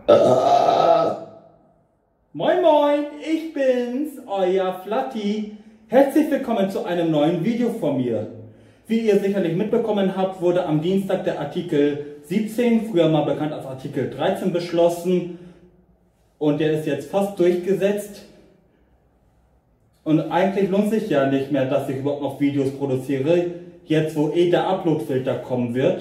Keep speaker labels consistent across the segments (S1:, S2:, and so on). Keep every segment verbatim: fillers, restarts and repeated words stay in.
S1: Moin moin, ich bin's, euer Flatti. Herzlich willkommen zu einem neuen Video von mir. Wie ihr sicherlich mitbekommen habt, wurde am Dienstag der Artikel siebzehn, früher mal bekannt als Artikel dreizehn, beschlossen. Und der ist jetzt fast durchgesetzt. Und eigentlich lohnt sich ja nicht mehr, dass ich überhaupt noch Videos produziere, jetzt wo eh der Upload-Filter kommen wird.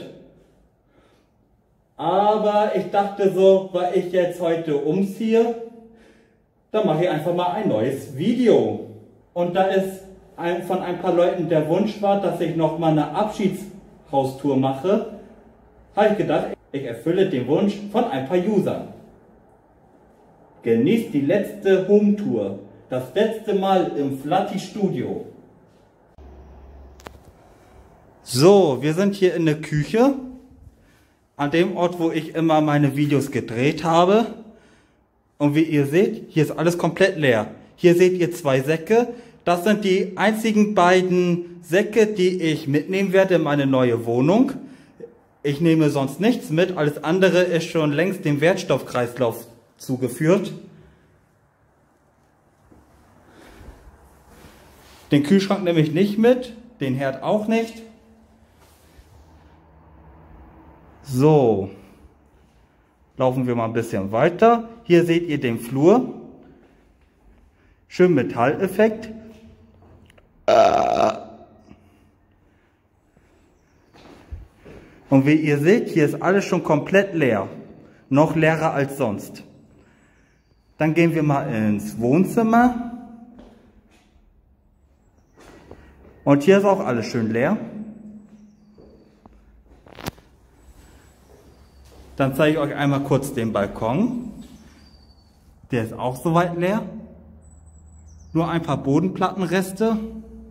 S1: Aber ich dachte so, weil ich jetzt heute umziehe, dann mache ich einfach mal ein neues Video. Und da ist ein, von ein paar Leuten der Wunsch war, dass ich noch mal eine Abschiedshaustour mache, habe ich gedacht, ich erfülle den Wunsch von ein paar Usern. Genießt die letzte Home-Tour, das letzte Mal im Flatti Studio. So, wir sind hier in der Küche, an dem Ort, wo ich immer meine Videos gedreht habe. Und wie ihr seht, hier ist alles komplett leer. Hier seht ihr zwei Säcke. Das sind die einzigen beiden Säcke, die ich mitnehmen werde in meine neue Wohnung. Ich nehme sonst nichts mit, alles andere ist schon längst dem Wertstoffkreislauf zugeführt. Den Kühlschrank nehme ich nicht mit, den Herd auch nicht. So, laufen wir mal ein bisschen weiter. Hier seht ihr den Flur. Schön Metalleffekt. Und wie ihr seht, hier ist alles schon komplett leer. Noch leerer als sonst. Dann gehen wir mal ins Wohnzimmer. Und hier ist auch alles schön leer. Dann zeige ich euch einmal kurz den Balkon. Der ist auch soweit leer. Nur ein paar Bodenplattenreste.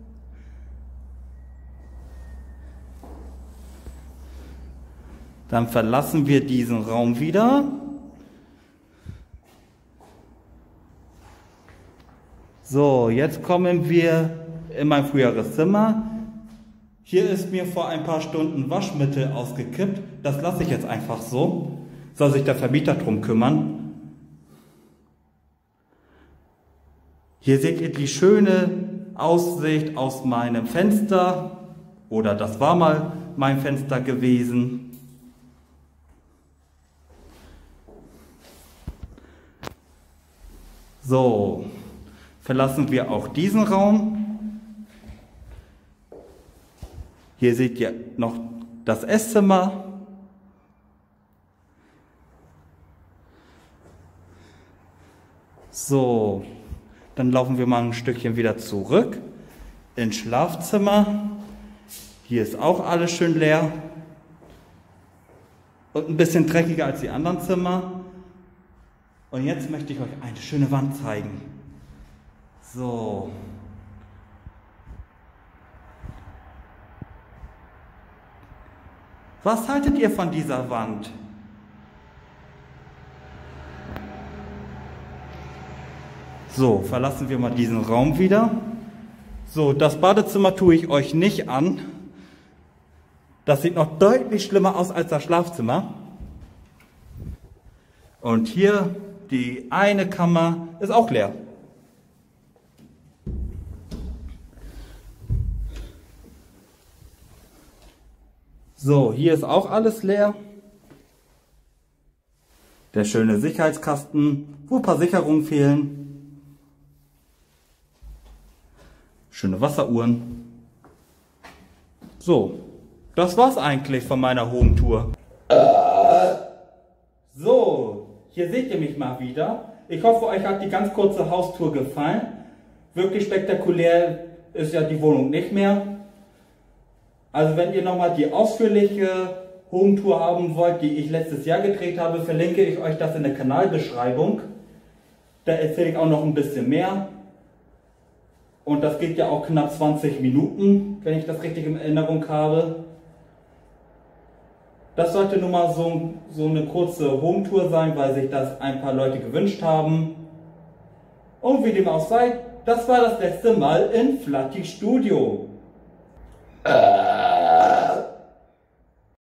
S1: Dann verlassen wir diesen Raum wieder. So, jetzt kommen wir in mein früheres Zimmer. Hier ist mir vor ein paar Stunden Waschmittel ausgekippt. Das lasse ich jetzt einfach so. Soll sich der Vermieter drum kümmern. Hier seht ihr die schöne Aussicht aus meinem Fenster. Oder das war mal mein Fenster gewesen. So, verlassen wir auch diesen Raum. Hier seht ihr noch das Esszimmer. So, dann laufen wir mal ein Stückchen wieder zurück ins Schlafzimmer. Hier ist auch alles schön leer und ein bisschen dreckiger als die anderen Zimmer. Und jetzt möchte ich euch eine schöne Wand zeigen. So. Was haltet ihr von dieser Wand? So, verlassen wir mal diesen Raum wieder. So, das Badezimmer tue ich euch nicht an. Das sieht noch deutlich schlimmer aus als das Schlafzimmer. Und hier die eine Kammer ist auch leer. So, hier ist auch alles leer. Der schöne Sicherheitskasten, wo ein paar Sicherungen fehlen. Schöne Wasseruhren. So, das war's eigentlich von meiner Home-Tour. So, hier seht ihr mich mal wieder. Ich hoffe, euch hat die ganz kurze Haustour gefallen. Wirklich spektakulär ist ja die Wohnung nicht mehr. Also wenn ihr nochmal die ausführliche Home-Tour haben wollt, die ich letztes Jahr gedreht habe, verlinke ich euch das in der Kanalbeschreibung. Da erzähle ich auch noch ein bisschen mehr. Und das geht ja auch knapp zwanzig Minuten, wenn ich das richtig in Erinnerung habe. Das sollte nun mal so, so eine kurze Home-Tour sein, weil sich das ein paar Leute gewünscht haben. Und wie dem auch sei, das war das letzte Mal in Flatti Studio. Äh.